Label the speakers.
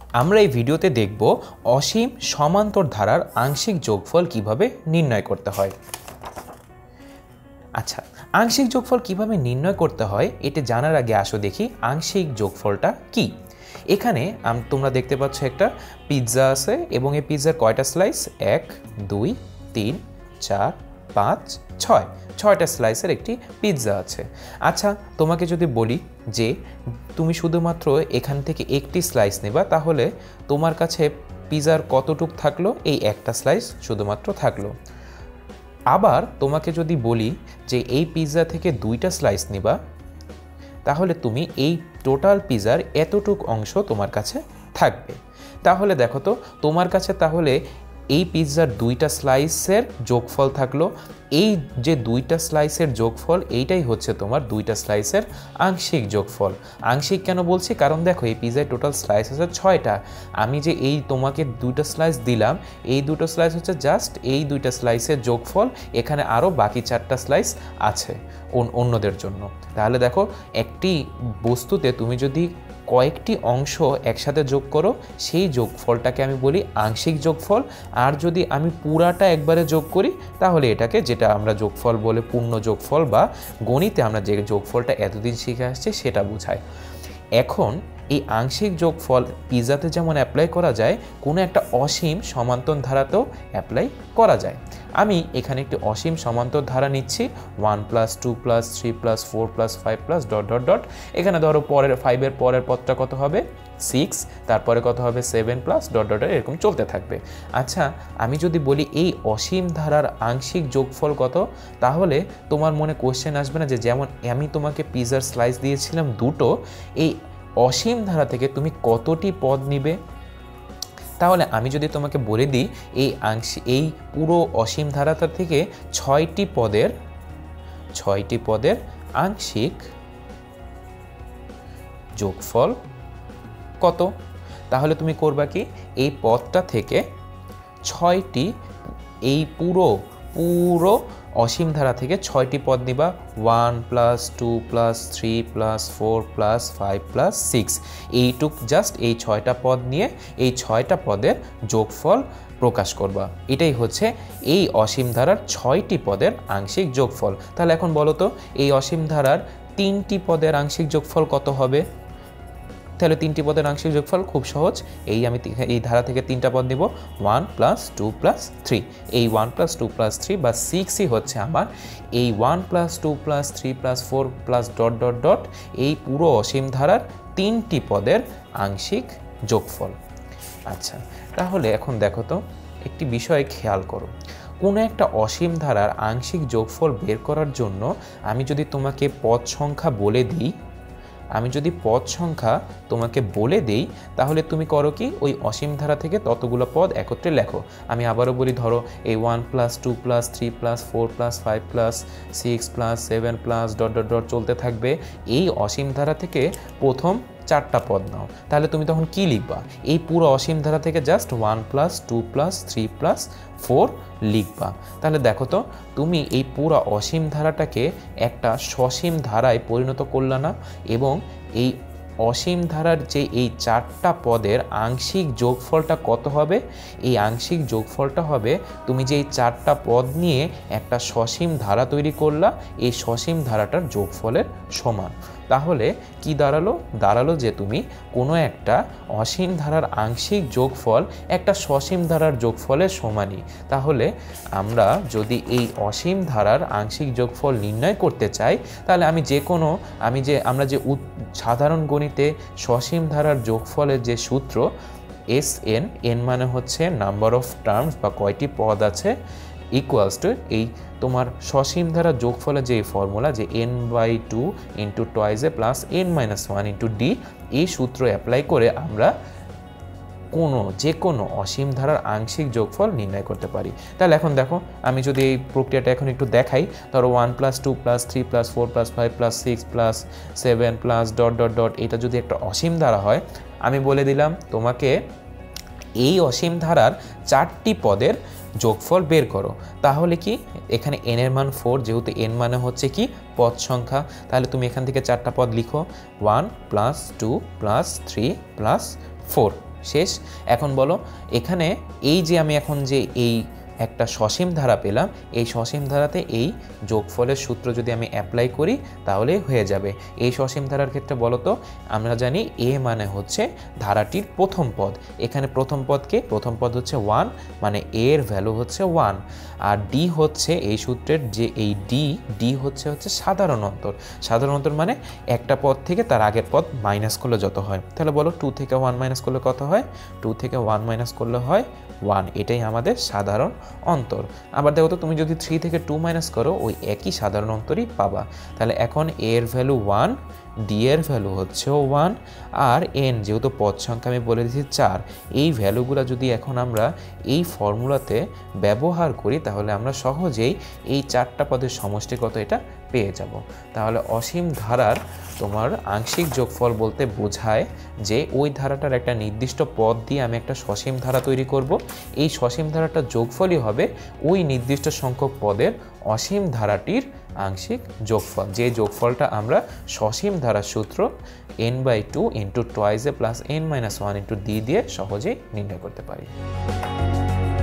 Speaker 1: আমরা এই ভিডিওতে দেখব অসীম সমান্তর ধারার আংশিক যোগফল কিভাবে নির্ণয় করতে হয়। আচ্ছা, আংশিক যোগফল কিভাবে নির্ণয় করতে হয় এটা জানার আগে আসো দেখি আংশিক যোগফলটা কি। এখানে তোমরা দেখতে পাচ্ছ একটা পিৎজা আছে এবং এই পিৎজার কয়টা স্লাইস? 1 2 3 4 5 6 ছয়টা স্লাইসের একটি পিৎজা আছে। আচ্ছা, তোমাকে যদি বলি যে তুমি শুধুমাত্র এখান থেকে একটি স্লাইস নেবা, তাহলে তোমার কাছে পিৎজার কতটুক থাকলো? এই একটা স্লাইস শুধুমাত্র থাকলো। আবার তোমাকে যদি বলি যে এই পিৎজা থেকে দুইটা স্লাইস নিবা, তাহলে তুমি এই টোটাল পিৎজার এতটুক অংশ তোমার কাছে থাকবে। তাহলে দেখো তো তোমার কাছে তাহলে এই পিৎজার দুইটা স্লাইসের যোগফল থাকলো। এই যে দুইটা স্লাইসের যোগফল এইটাই হচ্ছে তোমার দুইটা স্লাইসের আংশিক যোগফল। আংশিক কেন বলছি? কারণ দেখো এই পিৎজায় টোটাল স্লাইস আছে 6টা। আমি যে এই তোমাকে দুইটা স্লাইস দিলাম, এই দুটো স্লাইস হচ্ছে জাস্ট এই দুইটা স্লাইসের যোগফল। এখানে আরও বাকি 4টা স্লাইস আছে অন্যদের জন্য। তাহলে দেখো একটি বস্তুতে তুমি যদি কয়েকটি অংশ একসাথে যোগ করো, সেই যোগফলটাকে আমি বলি আংশিক যোগফল। আর যদি আমি পুরাটা একবারে যোগ করি, তাহলে এটাকে যেটা আমরা যোগফল বলে পূর্ণ যোগফল, বা গণিতে আমরা যে যোগফলটা এতদিন শিখে আসছি সেটা বোঝায়। এখন এই আংশিক যোগফল পিৎজাতে যেমন অ্যাপ্লাই করা যায়, কোনো একটা অসীম সমান্তর ধারাতেও অ্যাপ্লাই করা যায়। আমি এখানে একটি অসীম সমান্তর ধারা নিচ্ছি 1 + 2 + 3 + 4 + 5 +... এখানে ধরো পরের 5-এর পরের পদটা কত হবে? 6, তারপরে কত হবে? 7 +... এরকম চলতে থাকবে। আচ্ছা, আমি যদি বলি এই অসীম ধারার আংশিক যোগফল কত, তাহলে তোমার মনে কোশ্চেন আসবে না যে যেমন আমি তোমাকে পিৎজার স্লাইস দিয়েছিলাম দুটো, এই অসীম ধারা থেকে তুমি কতটি পদ নিবে? তাহলে আমি যদি তোমাকে বলে দিই এই পুরো অসীম ধারাটা থেকে 6টি পদের আংশিক যোগফল কত, তাহলে তুমি করবা কি? এই পদটা থেকে 6টি, এই পুরো অসীম ধারা থেকে 6টি পদ নিবা। 1 + 2 + 3 + 4 + 5 + 6, এইটুক জাস্ট এই 6টা পদ নিয়ে এই 6টা পদের যোগফল প্রকাশ করবা। এটাই হচ্ছে এই অসীম ধারার 6টি পদের আংশিক যোগফল। তাহলে এখন বলো তো এই অসীম ধারার 3টি পদের আংশিক যোগফল কত হবে? তাহলে 3টি পদের আংশিক যোগফল খুব সহজ। আমি এই ধারা থেকে 3টা পদ নিব, 1 + 2 + 3। এই 1 + 2 + 3 বা 6ই হচ্ছে আমার এই 1 + 2 + 3 + 4 + ... এই পুরো অসীম ধারার 3টি পদের আংশিক যোগফল। আচ্ছা, তাহলে এখন দেখো তো একটি বিষয় খেয়াল করো। কোনো একটা অসীম ধারার আংশিক যোগফল বের করার জন্য আমি যদি তোমাকে পদ সংখ্যা বলে দিই, তাহলে তুমি করো কি? ওই অসীম ধারা থেকে ততগুলো পদ একত্রে লেখো। আমি আবারও বলি, ধরো এই 1 + 2 + 3 + 4 + 5 + 6 + 7 + ... চলতে থাকবে। এই অসীম ধারা থেকে প্রথম 4টা পদ নাও। তাহলে তুমি তখন কি লিখবা? এই পুরো অসীম ধারা থেকে জাস্ট 1 + 2 + 3 + 4 লিখবা। তাহলে দেখো তো তুমি এই পুরো অসীম ধারাটাকে একটা সসীম ধারায় পরিণত করলা না? এবং এই অসীম ধারার যে এই 4টা পদের আংশিক যোগফলটা কত হবে? এই আংশিক যোগফলটা হবে, তুমি যে এই 4টা পদ নিয়ে একটা সসীম ধারা তৈরি করলা, এই সসীম ধারাটার যোগফলের সমান। তাহলে কি দাঁড়ালো যে তুমি কোনো একটা অসীম ধারার আংশিক যোগফল একটা সসীম ধারার যোগফলের সমানই। তাহলে আমরা যদি এই অসীম ধারার আংশিক যোগফল নির্ণয় করতে চাই, তাহলে আমরা যে সাধারণ গণিতে সসীম ধারার যোগফলের যে সূত্র SN, n মানে হচ্ছে নাম্বার অফ টার্মস বা কয়টি পদ আছে, ইকুয়ালস টু এই তোমার সসীম ধারা যোগফলের যে ফর্মুলা যে n/2 × 2a + n-1 × d, এই সূত্র অ্যাপ্লাই করে আমরা যে কোনো অসীম ধারার আংশিক যোগফল নির্ণয় করতে পারি। তাহলে এখন দেখো, আমি যদি এই প্রক্রিয়াটা এখন একটু দেখাই, ধরো 1 + 2 + 3 + 4 + 5 + 6 + 7 + ... এটা যদি একটা অসীম ধারা হয়, আমি বলে দিলাম তোমাকে এই অসীম ধারার 4টি পদের যোগফল বের করো। তাহলে কি? এখানে n এর মান 4, যেহেতু n মানে হচ্ছে কি পদ সংখ্যা, তাহলে তুমি এখান থেকে 4টা পদ লিখো, 1 + 2 + 3 + 4 শেষ। এখন বলো এখানে এই যে আমি এখন যে এই একটা সসীম ধারা পেলাম, এই সসীম ধারাতে এই যোগফলের সূত্র যদি আমি অ্যাপ্লাই করি তাহলে হয়ে যাবে। এই সসীম ধারার ক্ষেত্রে বলো তো আমরা জানি এ মানে হচ্ছে ধারাটির প্রথম পদ, এখানে প্রথম পদ হচ্ছে 1, মানে এ এর ভ্যালু হচ্ছে 1। আর ডি হচ্ছে এই সূত্রের যে এই ডি হচ্ছে সাধারণ অন্তর মানে একটা পদ থেকে তার আগের পদ মাইনাস করলে যত হয়। তাহলে বলো 2 থেকে 1 মাইনাস করলে কত হয়? 2 থেকে 1 মাইনাস করলে হয় 1, এটাই আমাদের সাধারণ অন্তর। আবার দেখো তো তুমি যদি 3 থেকে 2 মাইনাস করো ওই একই সাধারণ অন্তরই পাবা। তাহলে এখন এ এর ভ্যালু 1, ডি এর ভ্যালু হচ্ছেও 1, আর এন যেহেতু পদ সংখ্যা আমি বলে দিয়েছি 4, এই ভ্যালুগুলো যদি এখন আমরা এই ফর্মুলাতে ব্যবহার করি তাহলে আমরা সহজেই এই 4টা পদের সমষ্টিগত এটা পেয়ে যাব। তাহলে অসীম ধারার তোমার আংশিক যোগফল বলতে বোঝায় যে ওই ধারাটার একটা নির্দিষ্ট পদ দিয়ে আমি একটা সসীম ধারা তৈরি করব, এই সসীম ধারাটার যোগফলই হবে ওই নির্দিষ্ট সংখ্যক পদের অসীম ধারাটির আংশিক যোগফল, যে যোগফলটা আমরা সসীম ধারার সূত্র n/2 × 2a + n - 1 × d দিয়ে সহজেই নির্ণয় করতে পারি।